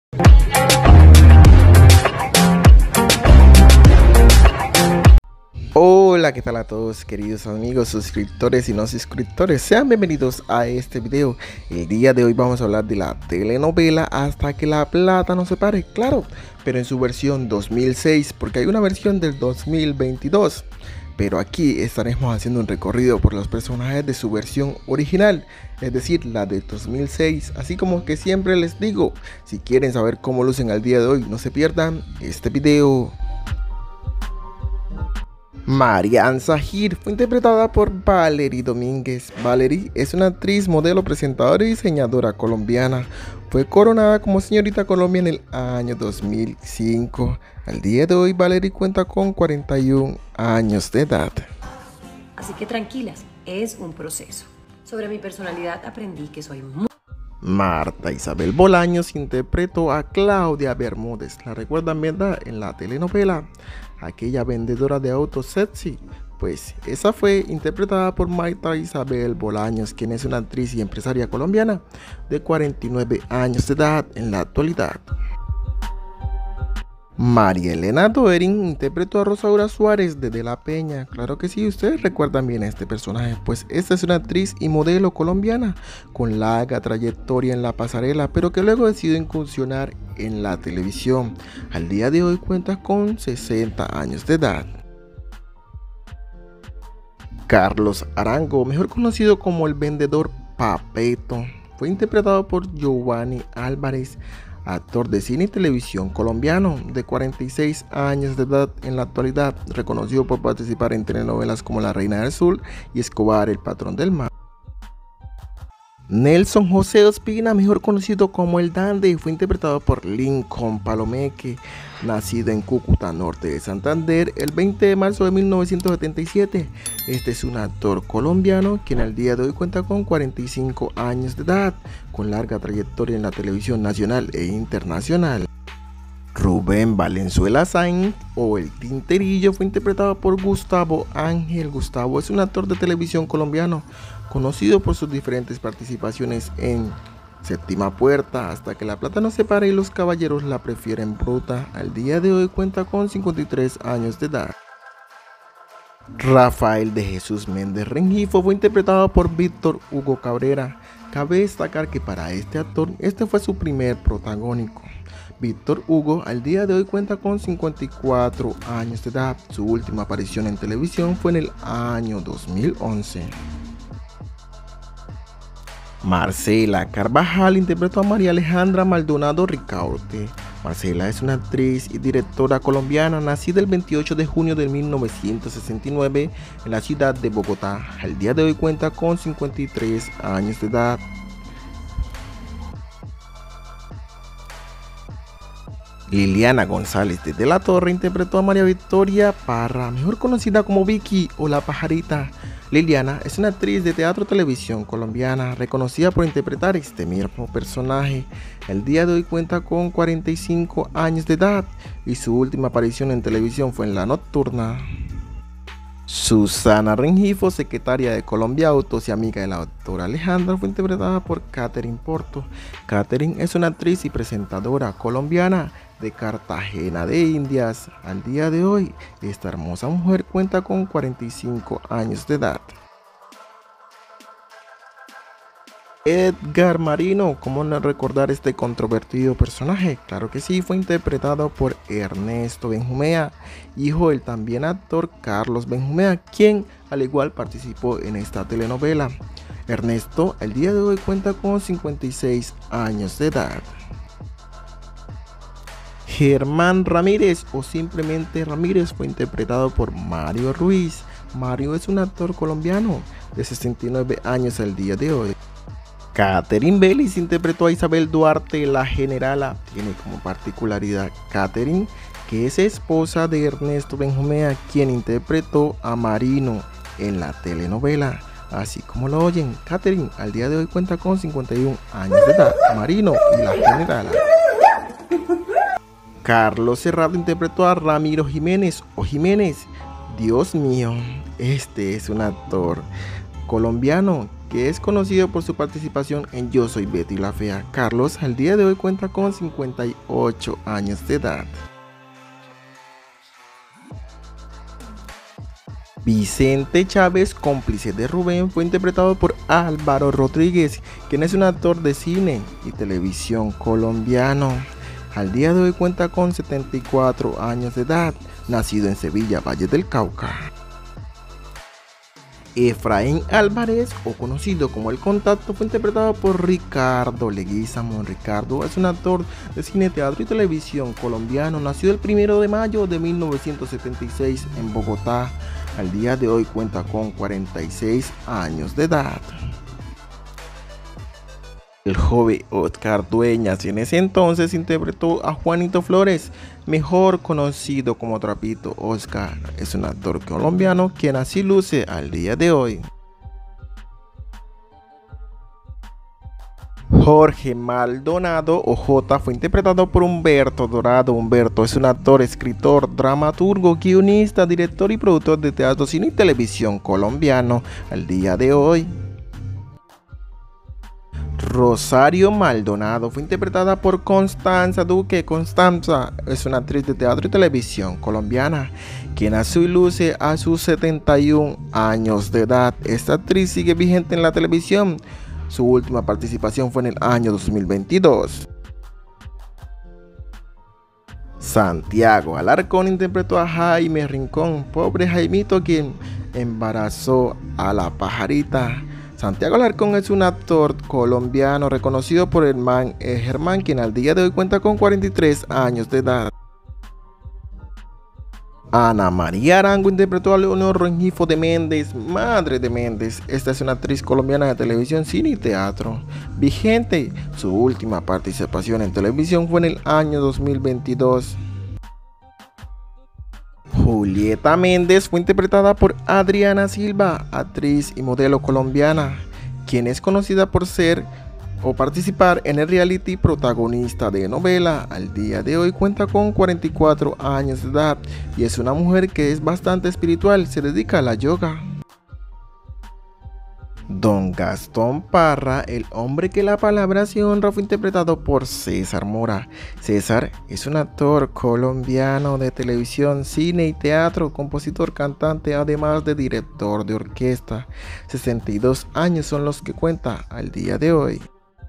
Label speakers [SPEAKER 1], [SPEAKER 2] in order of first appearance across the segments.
[SPEAKER 1] Hola, ¿qué tal a todos queridos amigos, suscriptores y no suscriptores? Sean bienvenidos a este video. El día de hoy vamos a hablar de la telenovela Hasta que la plata nos separe, claro, pero en su versión 2006, porque hay una versión del 2022. Pero aquí estaremos haciendo un recorrido por los personajes de su versión original, es decir, la de 2006. Así como que siempre les digo, si quieren saber cómo lucen al día de hoy, no se pierdan este video. Marian Zahir fue interpretada por Valerie Domínguez. Valerie es una actriz, modelo, presentadora y diseñadora colombiana. Fue coronada como señorita Colombia en el año 2005. Al día de hoy, Valerie cuenta con 41 años de edad.
[SPEAKER 2] Así que tranquilas, es un proceso. Sobre mi personalidad aprendí que soy muy...
[SPEAKER 1] Marta Isabel Bolaños interpretó a Claudia Bermúdez. ¿La recuerdan, verdad? En la telenovela, aquella vendedora de autos sexy. Pues esa fue interpretada por Marta Isabel Bolaños, quien es una actriz y empresaria colombiana de 49 años de edad en la actualidad. María Elena Doering interpretó a Rosaura Suárez de la Peña. Claro que sí, ustedes recuerdan bien a este personaje, pues esta es una actriz y modelo colombiana con larga trayectoria en la pasarela, pero que luego decidió incursionar en la televisión. Al día de hoy cuenta con 60 años de edad. Carlos Arango, mejor conocido como el vendedor Papeto, fue interpretado por Giovanni Álvarez, actor de cine y televisión colombiano de 46 años de edad en la actualidad, reconocido por participar en telenovelas como La Reina del Sur y Escobar, el Patrón del Mar. Nelson José Ospina, mejor conocido como el Dandy, fue interpretado por Lincoln Palomeque, nacido en Cúcuta, norte de Santander, el 20 de marzo de 1977. Este es un actor colombiano quien al día de hoy cuenta con 45 años de edad, con larga trayectoria en la televisión nacional e internacional. Rubén Valenzuela Sainz, o el Tinterillo, fue interpretado por Gustavo Ángel. Gustavo es un actor de televisión colombiano, conocido por sus diferentes participaciones en Séptima Puerta, Hasta que la plata nos separe y Los caballeros la prefieren bruta. Al día de hoy cuenta con 53 años de edad. Rafael de Jesús Méndez Rengifo fue interpretado por Víctor Hugo Cabrera. Cabe destacar que para este actor, este fue su primer protagónico. Víctor Hugo al día de hoy cuenta con 54 años de edad. Su última aparición en televisión fue en el año 2011. Marcela Carvajal interpretó a María Alejandra Maldonado Ricaurte. Marcela es una actriz y directora colombiana nacida el 28 de junio de 1969 en la ciudad de Bogotá. Al día de hoy cuenta con 53 años de edad. Liliana González de la Torre interpretó a María Victoria Parra, mejor conocida como Vicky o La Pajarita. Liliana es una actriz de teatro y televisión colombiana, reconocida por interpretar este mismo personaje. El día de hoy cuenta con 45 años de edad y su última aparición en televisión fue en La Nocturna. Susana Rengifo, secretaria de Colombia Autos y amiga de la doctora Alejandra, fue interpretada por Katherine Porto. Katherine es una actriz y presentadora colombiana de Cartagena de Indias. Al día de hoy, esta hermosa mujer cuenta con 45 años de edad. Edgar Marino, ¿cómo no recordar este controvertido personaje? Claro que sí, fue interpretado por Ernesto Benjumea, hijo del también actor Carlos Benjumea, quien al igual participó en esta telenovela. Ernesto al día de hoy cuenta con 56 años de edad. Germán Ramírez, o simplemente Ramírez, fue interpretado por Mario Ruiz. Mario es un actor colombiano de 69 años al día de hoy. Katherine Bellis interpretó a Isabel Duarte, la generala. Tiene como particularidad Katherine que es esposa de Ernesto Benjumea, quien interpretó a Marino en la telenovela. Así como lo oyen, Katherine al día de hoy cuenta con 51 años de edad. Marino y la generala. Carlos Serrano interpretó a Ramiro Jiménez o Jiménez. Dios mío, este es un actor colombiano que es conocido por su participación en Yo soy Betty la Fea. Carlos al día de hoy cuenta con 58 años de edad. Vicente Chávez, cómplice de Rubén, fue interpretado por Álvaro Rodríguez, quien es un actor de cine y televisión colombiano. Al día de hoy cuenta con 74 años de edad, nacido en Sevilla, Valle del Cauca. Efraín Álvarez, o conocido como El Contacto, fue interpretado por Ricardo Leguizamón. Ricardo es un actor de cine, teatro y televisión colombiano, nacido el 1 de mayo de 1976 en Bogotá. Al día de hoy cuenta con 46 años de edad. El joven Oscar Dueñas en ese entonces interpretó a Juanito Flores, mejor conocido como Trapito. Oscar es un actor colombiano quien así luce al día de hoy. Jorge Maldonado o J fue interpretado por Humberto Dorado. Humberto es un actor, escritor, dramaturgo, guionista, director y productor de teatro, cine y televisión colombiano al día de hoy. Rosario Maldonado fue interpretada por Constanza Duque. Constanza es una actriz de teatro y televisión colombiana, quien nació y luce a sus 71 años de edad. Esta actriz sigue vigente en la televisión. Su última participación fue en el año 2022. Santiago Alarcón interpretó a Jaime Rincón, pobre Jaimito quien embarazó a la pajarita. Santiago Alarcón es un actor colombiano reconocido por Germán, quien al día de hoy cuenta con 43 años de edad. Ana María Arango interpretó a Leonor Rengifo de Méndez, madre de Méndez. Esta es una actriz colombiana de televisión, cine y teatro. Vigente, su última participación en televisión fue en el año 2022. Julieta Méndez fue interpretada por Adriana Silva, actriz y modelo colombiana, quien es conocida por ser o participar en el reality protagonista de novela. Al día de hoy cuenta con 44 años de edad y es una mujer que es bastante espiritual, se dedica a la yoga. Don Gastón Parra, el hombre que la palabra se honra, fue interpretado por César Mora. César es un actor colombiano de televisión, cine y teatro, compositor, cantante, además de director de orquesta. 62 años son los que cuenta al día de hoy.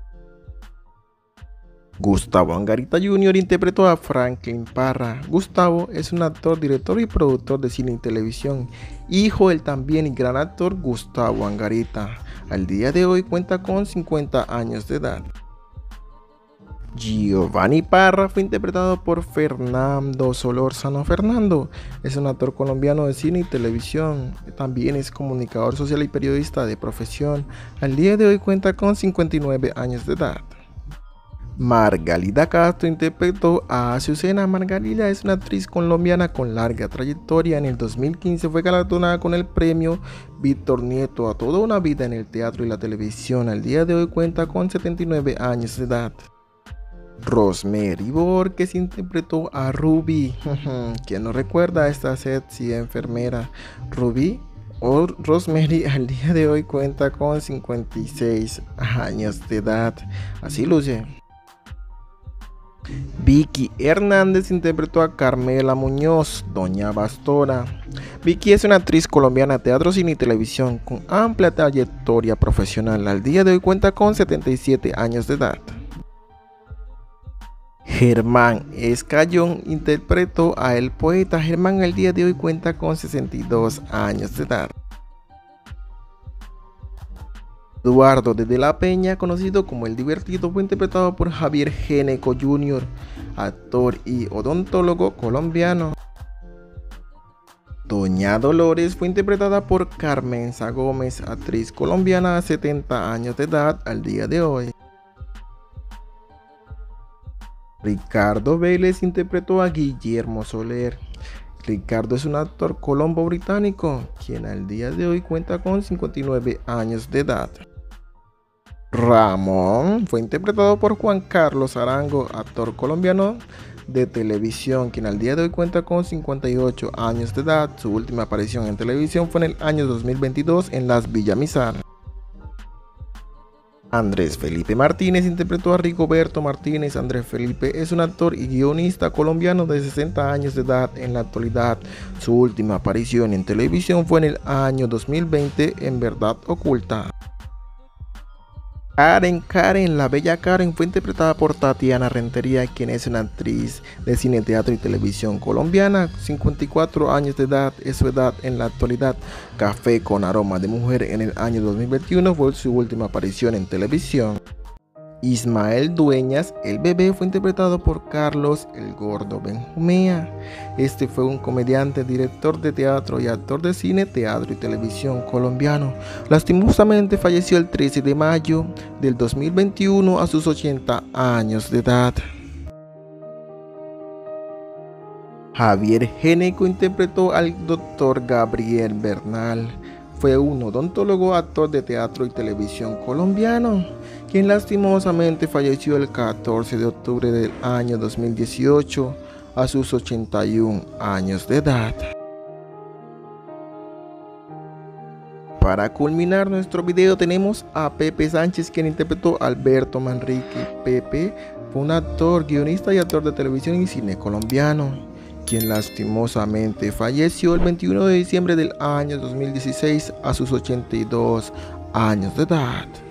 [SPEAKER 1] Gustavo Angarita Jr. interpretó a Franklin Parra. Gustavo es un actor, director y productor de cine y televisión, hijo del también y gran actor Gustavo Angarita. Al día de hoy cuenta con 50 años de edad. Giovanni Parra fue interpretado por Fernando Solórzano. Fernando es un actor colombiano de cine y televisión, también es comunicador social y periodista de profesión. Al día de hoy cuenta con 59 años de edad. Margalida Castro interpretó a Azucena. Margalida es una actriz colombiana con larga trayectoria. En el 2015 fue galardonada con el premio Víctor Nieto a toda una vida en el teatro y la televisión. Al día de hoy cuenta con 79 años de edad. Rosemary Borges interpretó a Ruby. ¿Quién no recuerda a esta sexy enfermera? Ruby o Rosemary al día de hoy cuenta con 56 años de edad. Así luce. Vicky Hernández interpretó a Carmela Muñoz, Doña Bastora. Vicky es una actriz colombiana de teatro, cine y televisión con amplia trayectoria profesional. Al día de hoy cuenta con 77 años de edad. Germán Escayón interpretó a El Poeta. Germán al día de hoy cuenta con 62 años de edad. Eduardo de la Peña, conocido como El Divertido, fue interpretado por Javier Geneco Jr., actor y odontólogo colombiano. Doña Dolores fue interpretada por Carmenza Gómez, actriz colombiana de 70 años de edad al día de hoy. Ricardo Vélez interpretó a Guillermo Soler. Ricardo es un actor colombo-británico, quien al día de hoy cuenta con 59 años de edad. Ramón fue interpretado por Juan Carlos Arango, actor colombiano de televisión, quien al día de hoy cuenta con 58 años de edad. Su última aparición en televisión fue en el año 2022 en Las Villamizar. Andrés Felipe Martínez interpretó a Rigoberto Martínez. Andrés Felipe es un actor y guionista colombiano de 60 años de edad en la actualidad. Su última aparición en televisión fue en el año 2020 en Verdad Oculta. Karen, la bella Karen, fue interpretada por Tatiana Rentería, quien es una actriz de cine, teatro y televisión colombiana. 54 años de edad es su edad en la actualidad. Café con aroma de mujer en el año 2021 fue su última aparición en televisión. Ismael Dueñas, el bebé, fue interpretado por Carlos el Gordo Benjumea. Este fue un comediante, director de teatro y actor de cine, teatro y televisión colombiano. Lastimosamente falleció el 13 de mayo del 2021 a sus 80 años de edad. Javier Géneco interpretó al Dr. Gabriel Bernal. Fue un odontólogo, actor de teatro y televisión colombiano, quien lastimosamente falleció el 14 de octubre del año 2018 a sus 81 años de edad. Para culminar nuestro video tenemos a Pepe Sánchez, quien interpretó a Alberto Manrique. Pepe fue un actor, guionista y actor de televisión y cine colombiano, quien lastimosamente falleció el 21 de diciembre del año 2016 a sus 82 años de edad.